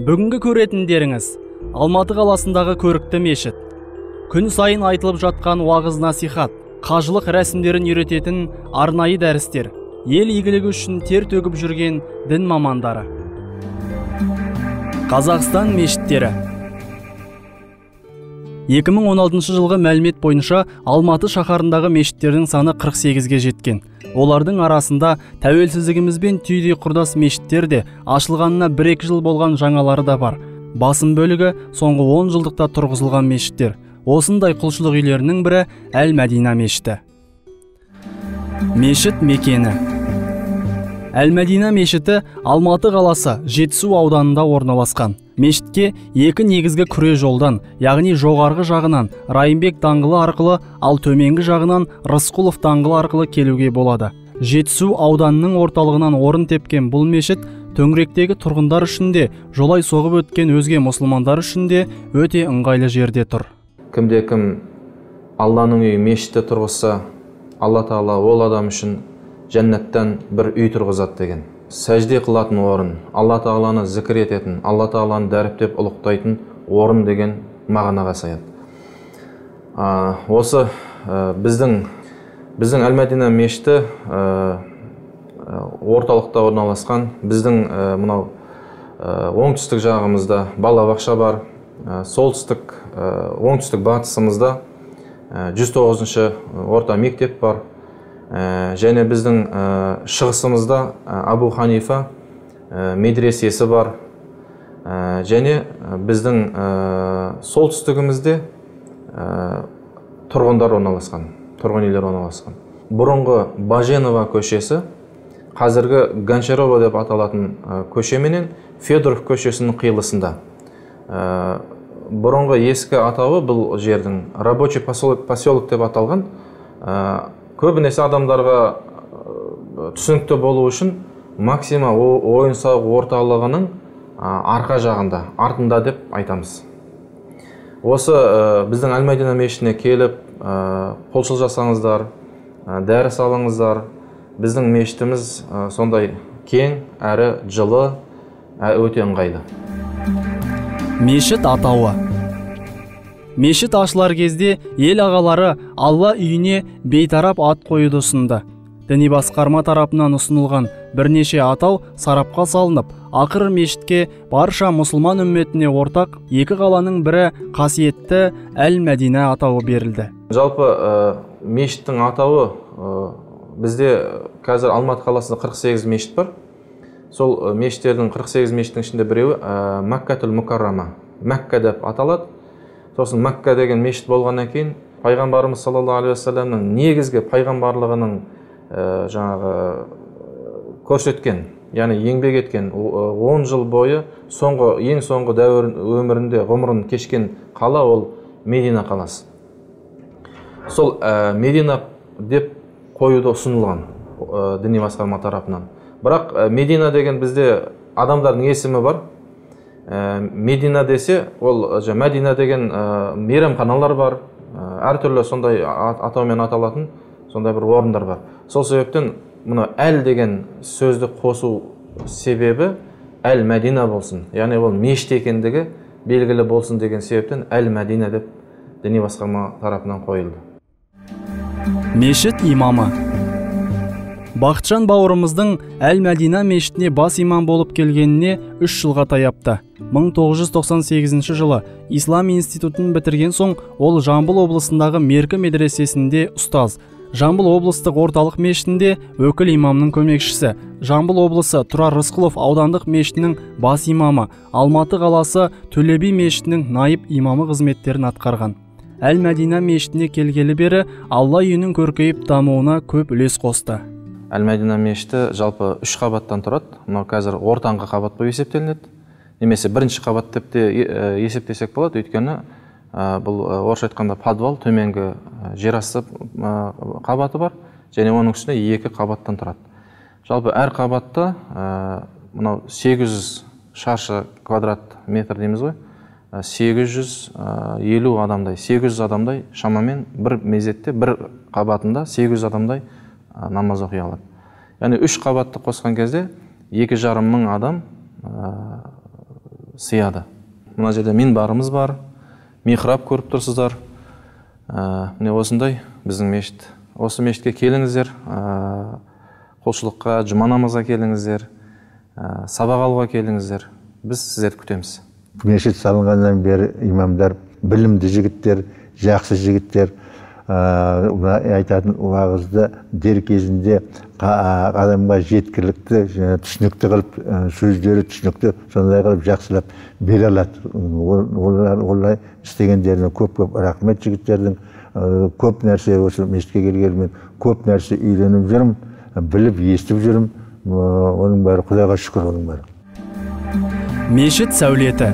Бүгінгі көретіндеріңіз Алматы қаласындағы көрікті мешіт. Күн сайын айтылып жатқан уағыз насихат, қажылық рәсімдерін үйрететін арнайы дәрістер, ел игілігі үшін тер төгіп жүрген дін мамандары. Қазақстан мешіттері. 2016 жылғы мәлімет бойынша Алматы шаһарындағы мешіттердің саны 48-ге жеткен. Олардың арасында тәуелсіздігімізбен түйдей құрдас мешіттер де ашылғанына 1-2 жыл болған жаңалары да бар. Басым бөлігі соңғы 10 жылдықта тұрғызылған мешіттер. Осындай құлшылық үйлерінің бірі Әл-Мәдина мешіті. Мешіт мекені. Әл-Мәдина мешіті Алматы қаласы Жетісу ауданында орналасқан. Мешітке екі негізгі күре жолдан, яғни жоғарғы жағынан Райымбек даңғылы арқылы, ал төменгі жағынан Рысқұлов даңғылы арқылы келуге болады. Жетісу ауданының орталығынан орын тепкен бұл мешіт төңіректегі тұрғындар үшін де, жолай соғып өткен өзге мұсылмандар үшін де өте ыңғайлы жерде тұр. Кімде-кім Алланың үйі мешітті тұрғызса, Алла Тағала ол адам үшін жәннаттан бір үй тұрғызады деген. Сәжде қылатын орын, Алла Тағаланы зікір ететін, Алла Тағаланы дәріптеп ұлықтайтын орын деген мағынаға саяды. Осы біздің Әл-Мәдина мешіті орталықта орналасқан. Біздің мынау оңтүстік жағымызда балабақша бар, оңтүстік батысымызда 109-шы орта мектеп бар. Және біздің шығысымызда Абу Ханифа медресесі бар. Және біздің солтүстігімізде тұрғындар орналасқан, тұрғын үйлер орналасқан. Бұрынғы Баженова көшесі, қазіргі Гончарова деп аталатын көшеменен Федоров көшесінің қиылысында. Бұрынғы ескі атауы бұл жердің рабочий поселок деп аталған. Көбінесе адамдарға түсінікті болу үшін Максима ойын-сауық орталығының арқа жағында, артында деп айтамыз. Осы біздің Әл-Мәдина мешітіне келіп, қолшыл жасаңыздар, дәріс алыңыздар. Біздің мешітіміз сондай кең, әрі жылы, өте ыңғайлы. Мешіт атауы. Мешіт ашылар кезде ел ағалары Алла үйіне бейтарап ат қоюды ұсынды. Діни басқарма тарапынан ұсынылған бірнеше атау сарапқа салынып, ақыры мешітке барша мұсылман үмметіне ортақ екі қаланың бірі қасиетті Әл-Мәдина атауы берілді. Жалпы мешіттің атауы бізде қазір Алматы қаласында 48 мешіт бар. Сол мешіттердің 48 мешіттің ішінде біреуі Маккатул Мукаррама, Мәкка деп аталады. Сосын Мәкка деген мешіт болғаннан кейін пайғамбарымыз саллаллаху алейхи вассаламның негізгі пайғамбарлығының көрсеткен, яғни еңбек еткен 10 жыл бойы ең соңғы дәуір өмірінде ғұмырын кешкен қала ол Медина қаласы. Сол Медина деп қоюды ұсынылған діни басқарма тарапынан. Бірақ Медина деген бізде адамдардың есімі бар. Медина десе, ол Мәдина деген мейрамханалар бар, әртүрлі сондай атаумен аталатын сондай бір орындар бар. Сол себептен мұны әл деген сөзді қосу себебі Әл-Мәдина болсын, яғни ол мешіт екендігі белгілі болсын деген себептен Әл-Мәдина деп діни басқарма тарапынан қойылды. Мешіт имамы. Бақытжан бауырымыздың Әл-Мәдина мешітіне бас имам болып келгеніне 3 жылға таяпты. 1998 жылы Ислам институтын бітірген соң ол Жамбыл облысындағы Меркі медресесінде ұстаз, Жамбыл облыстық орталық мешітінде өкіл имамның көмекшісі, Жамбыл облысы Тұрар Рысқұлов аудандық мешітінің бас имамы, Алматы қаласы Төле би мешітінің найып имамы қызметтерін атқарған. Әл-Мәдина мешітіне келгелі бері Алла үйінің көркейіп дамуына көп үлес қосты. Әл-Мәдина мешіті жалпы 3 қабаттан тұрады. Мынау қазір ортаңғы қабат болып есептелінеді. Немесе бірінші қабат деп те есептесек болады. Өйткені бұл орысша айтқанда подвал, төменгі жер асты қабаты бар, және оның үстіне 2 қабаттан тұрады. Жалпы әр қабатта мынау 800 шаршы квадрат метр дейміз ғой. 850 адамдай, 800 адамдай шамамен бір мезетте бір қабатында 800 адамдай намаз оқи алады. Яғни 3 қабатты қосқан кезде 2,5 мың адам сыяды. Мына жерде минбарымыз бар, михраб көріп тұрсыздар. Міне осындай біздің мешіт. Осы мешітке келіңіздер, құлшылыққа, жұма намазға келіңіздер, сабақ алуға келіңіздер. Біз сіздерді күтеміз. Мешіт салынғаннан бері имамдар білімді жігіттер, жақсы жігіттер, айтатын уағызды дер кезінде адамға жеткілікті, түсінікті қылып, сөздері түсінікті, сондай қылып жақсылап бере алады. Олар істегендеріне көп-көп рахмет жігіттердің. Көп нәрсе осы мешітке келгенмен көп нәрсе үйреніп жүрмін, біліп, естіп жүрмін. Оның бәрі Құдайға шүкір, оның бәрі. Мешіт сәулеті.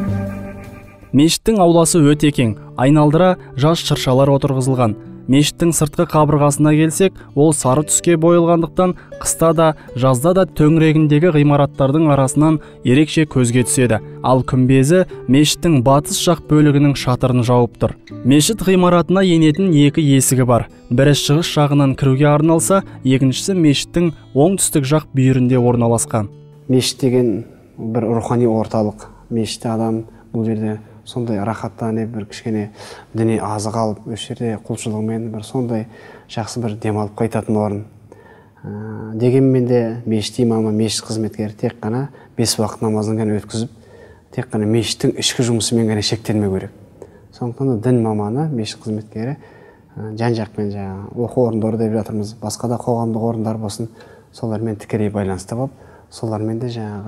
Мешіттің ауласы өте кең, айналдыра жас шыршалар отырғызылған. Мешіттің сыртқы қабырғасына келсек, ол сары түске боялғандықтан қыста да, жазда да төңірегіндегі ғимараттардың арасынан ерекше көзге түседі. Ал күмбезі мешіттің батыс жақ бөлігінің шатырын жауып тұр. Мешіт ғимаратына енетін екі есігі бар. Бірі шығыс жағынан кіруге арналса, екіншісі мешіттің оңтүстік жақ бүйірінде орналасқан. Мешіт деген бір рухани орталық. Мешітте адам бұл жерде сондай рахаттанып, бір кішкене діни азық алып, осы жерде құлшылығымен бір сондай жақсы бір демалып қайтатын орын. Дегенмен де мешіт имамы, мешіт қызметкері тек қана 5 уақыт намазын ғана өткізіп, тек қана мешіттің ішкі жұмысымен ғана шектелмеу керек. Сондықтан дін маманы, мешіт қызметкері жан-жақпен оқу орындары деп жатырмыз, басқа да қоғамдық орындар болсын, солармен тікелей байланысты болып, солармен де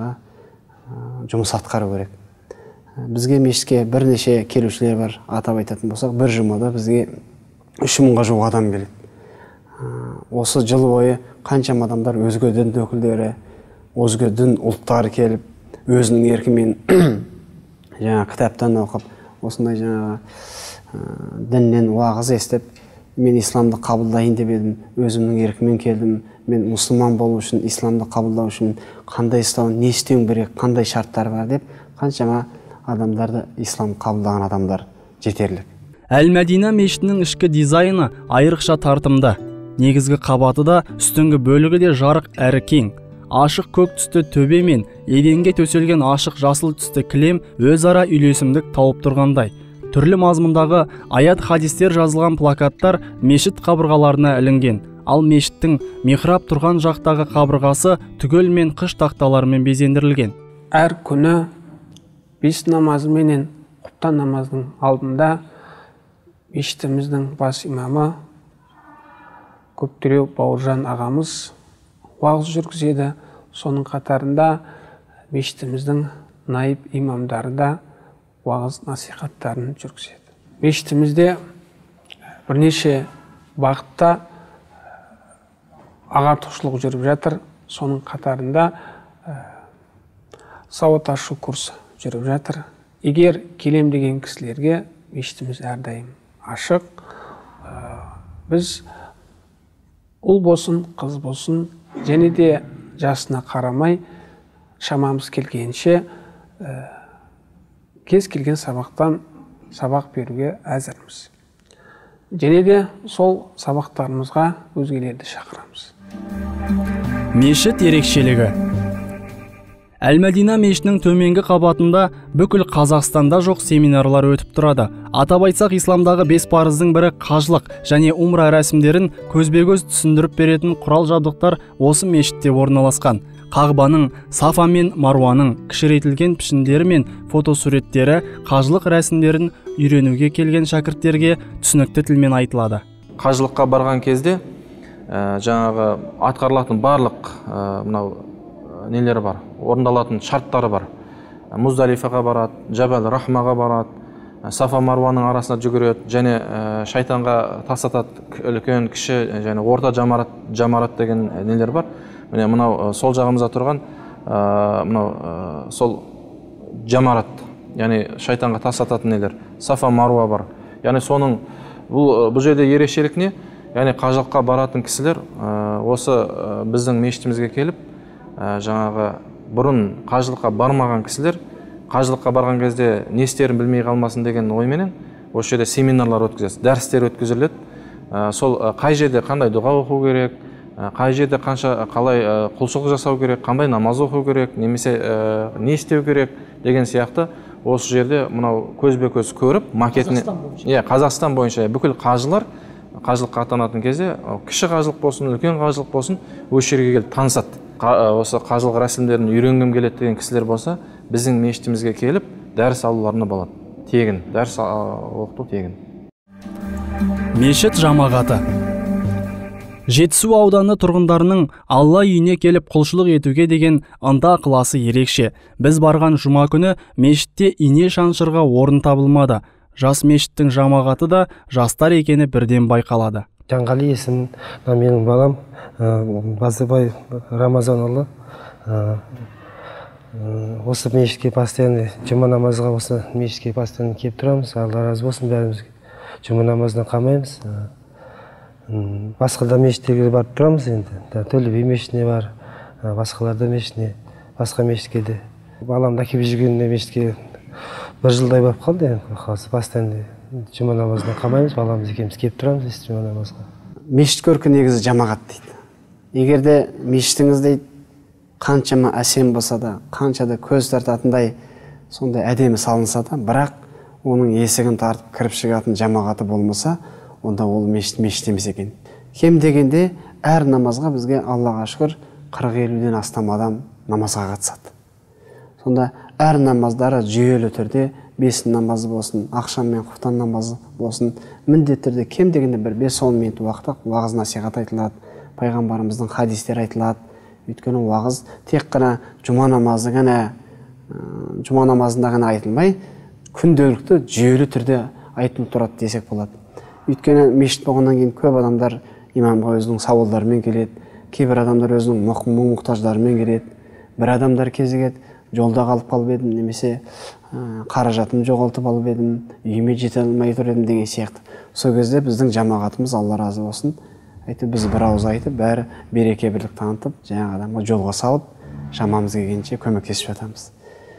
жұмыс атқару керек. Бізге мешітке бірнеше келушілер бар. Атап айтатын болсақ, бір жұмада бізге 3000-ға жуық адам келеді. Осы жыл бойы қаншама адамдар, өзге дін өкілдері, өзге дін ұлттары келіп, өзінің еркімен кітаптан оқып, осындай діннен уағыз естіп, мен исламды қабылдайын деп едім, өзімнің еркімен келдім, мен мұсылман болу үшін, исламды қабылдау үшін қандай істеуім, не істеуім керек, қандай шарттар бар деп, қаншама адамдарды ислам қабылдаған адамдар жетерлік. Әл-Мәдина мешітінің ішкі дизайны айрықша тартымды. Негізгі қабаты да, үстіңгі бөлігі де жарық әрі кең. Ашық көк түсті төбе мен еденге төселген ашық жасыл түсті кілем өзара үйлесімдік тауып тұрғандай. Түрлі мазмұндағы аят хадистер жазылған плакаттар мешіт қабырғаларына ілінген. Ал мешіттің михраб тұрған жақтағы қабырғасы түгелмен қыш тақталармен безендірілген. Әр күні 5 намазы менен құптан намазының алдында мешітіміздің бас имамы Көптіреу Бауыржан ағамыз уағыз жүргізеді. Соның қатарында мешітіміздің наиб имамдары да уағыз насихаттарын жүргізеді. Мешітімізде бірнеше бағытта ағартушылық жүріп жатыр. Соның қатарында сауат ашу курсы жүріп жатыр. Егер келем деген кісілерге мешітіміз әрдайым ашық. Біз ұл болсын, қыз болсын, және де жасына қарамай, шамамыз келгенше кез келген сабақтан сабақ беруге әзірміз. Және де сол сабақтарымызға өзгелерді шақырамыз. Мешіт ерекшелігі. Әл-Мәдина мешітінің төменгі қабатында бүкіл Қазақстанда жоқ семинарлар өтіп тұрады. Атап айтсақ, исламдағы 5 парыздың бірі қажылық және умра рәсімдерін көзбе-көз түсіндіріп беретін құрал жабдықтар осы мешітте орналасқан. Қағбаның, Сафа мен Маруаның кішірейтілген пішіндері мен фотосуреттері қажылық рәсімдерін үйренуге келген шәкірттерге түсінікті тілмен айтылады. Қажылыққа барған кезде жаңағы атқарылатын барлық нелері бар, орындалатын шарттары бар. Муздалифаға барады, Жабал Рахмаға барады, Сафа Маруаның арасына жүгіреді, және шайтанға тастатады, үлкен, кіші, және орта жамарат деген нелер бар. Міне мынау сол жағымызда тұрған сол жамарат, яғни шайтанға тастататын нелер. Сафа Маруа бар. Яғни соның бұл жерде ерекшелік не? Яғни қажылыққа баратын кісілер осы біздің мешітімізге келіп, жаңағы бұрын қажылыққа бармаған кісілер қажылыққа барған кезде не істерін білмей қалмасын деген ойменен осы жерде семинарлар өткізеді, дәрістер өткізіледі. Сол қай жерде қандай дұға оқу керек, қай жерде қалай құлшылық жасау керек, қандай намаз оқу керек, немесе не істеу керек деген сияқты осы жерде мынау көзбе-көз көріп макетіне, Қазақстан бойынша бүкіл қажылар қажылыққа аттанатын кезде кіші қажылық болсын, үлкен қажылық болсын, осы жерге келіп танысады. Осы қажылық рәсімдерін үйренгім келеді деген кісілер болса, біздің мешітімізге келіп дәріс алуларына болады. Тегін, дәріс оқыту тегін. Мешіт жамағаты. Жетісу ауданы тұрғындарының Алла үйіне келіп құлшылық етуге деген ынта ықыласы ерекше. Біз барған жұма күні мешітте ине шаншырға орын табылмады. Жас мешіттің жамағаты да жастар екені бірден байқалады. Жанғали есім, менің балам Базыбай Рамазанұлы. Осы мешітке постоянно жұма намазға осы мешітке постоянно келіп тұрамыз. Алла разы болсын, бәрімізге жұма намаздан қалмаймыз. Басқа да мешіттерге барып тұрамыз енді. Төле би мешітіне бар, басқаларда мешітіне, басқа мешітке де. Баламды әкеліп жүргеніне мешітке бір жылдай болып қалды енді. Постоянно жұма намаздан қалмаймыз, баламыз екеуміз келіп тұрамыз жұма намазға. Мешіт көркі негізі жамағат дейді. Егерде мешітіңіз дейді қаншама әсем болса да, қанша да көз тартатындай сондай әдемі салынса да, бірақ оның есігін тартып кіріп шығатын жамағаты болмаса, онда ол мешіт емес екен. Кем дегенде әр намазға бізге Аллаға шүкір 40-50-ден астам адам намазға қатысады. Сонда әр намаздары жүйелі түрде 5 намазы болсын, ақшам мен құптан намазы болсын, міндетті түрде кем дегенде бір 5-10 минут уақытта уағыз насихат айтылады, пайғамбарымыздың хадистері айтылады. Өйткені уағыз тек қана жұма намазында ғана айтылмай, күнделікті жүйелі түрде айтылып тұрады десек болады. Өйткені мешіт болғаннан кейін көп адамдар имамға өзінің сауалдарымен келеді, кейбір адамдар өзінің мұқтаждарымен келеді, бір адамдар кезігеді, жолда қалып едім, немесе қаражатым жоғалтып алып едім, үйіме жете алмай тұр едім деген сияқты. Сол кезде біздің жамағатымыз, Алла разы болсын, біз бір ауыз айтып, бәрі береке бірлік танытып, жаңағы адамға жолға салып, шамамыз келгенше көмектесіп жатамыз.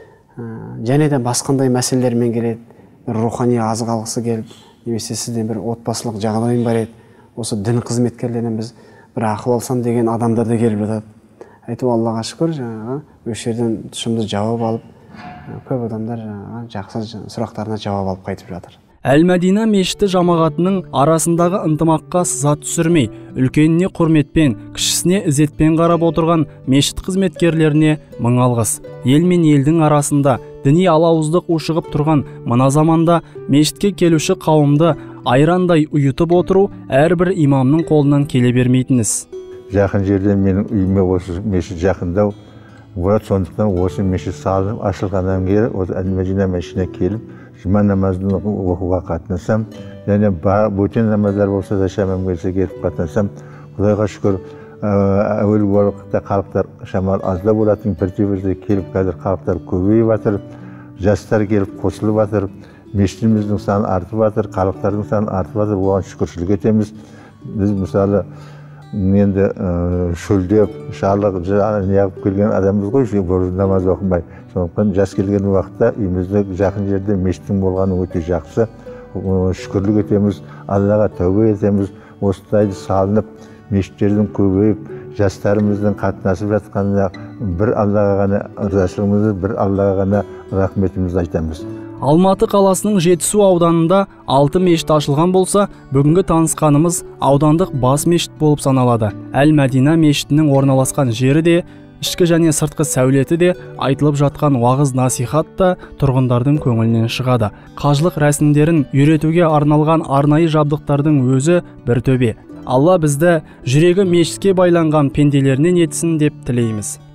Және де басқандай мәселелермен келеді, бір рухани азық алғысы келіп, немесе сізден бір отбасылық жағдайым бар еді, осы дін қызметкерлерінен біз бір ақыл алсам деген адамдар да келіп жатады. Айту Аллаға шүкір, жаңағы осы жерден тұшымды жауап алып, көп адамдар жақсы сұрақтарына жауап алып қайтып жатыр. Әл-Мәдина мешіті жамағатының арасындағы ынтымаққа сыза түсірмей, үлкеніне құрметпен, кішісіне ізетпен қарап отырған мешіт қызметкерлеріне мың алғыс. Ел мен елдің арасында діни алауыздық ушығып тұрған мына заманда мешітке келуші қауымды айрандай ұйытып отыру әрбір имамның қолынан келе бермейтініс. Жақын жерден менің үйіме осы мешіт жақындау. Сондықтан осы мешіт салынып ашылғаннан бері осы Әл-Мәдина мешітіне келіп, жұма намазын оқуға қатынасам, және бөтен намаздар болса да шамам келсе келіп қатынасам, Құдайға шүкір, әуелгі уақытта халықтар шамал азда болатын, бірте-бірте келіп қазір халықтар көбейіп жатыр, жастар келіп қосылып жатыр, мешітіміздің саны артып жатыр, халықтардың саны артып жатыр, оған шүкіршілік етеміз. Біз мысалы енді шөлдеп, шарлық неғып келген адамбыз ғой, намаз оқымай. Сондықтан жас келген уақытта үйімізде жақын жерде мешіттің болғаны өте жақсы. Шүкірлік етеміз, Аллаға тәубе етеміз. Осылай салынып, мешіттердің көбейіп, жастарымыздың қатынасып жатқанына бір Аллаға ғана ризашылығымызды, бір Аллаға ғана рахметімізді айтамыз. Алматы қаласының Жетісу ауданында 6 мешіт ашылған болса, бүгінгі танысқанымыз аудандық бас мешіт болып саналады. Әл-Мәдина мешітінің орналасқан жері де, ішкі және сыртқы сәулеті де, айтылып жатқан уағыз насихат та тұрғындардың көңілінен шығады. Қажылық рәсімдерін үйретуге арналған арнайы жабдықтардың өзі бір төбе. Алла бізді жүрегі мешітке байланған пенделерінен етсін деп тілейміз.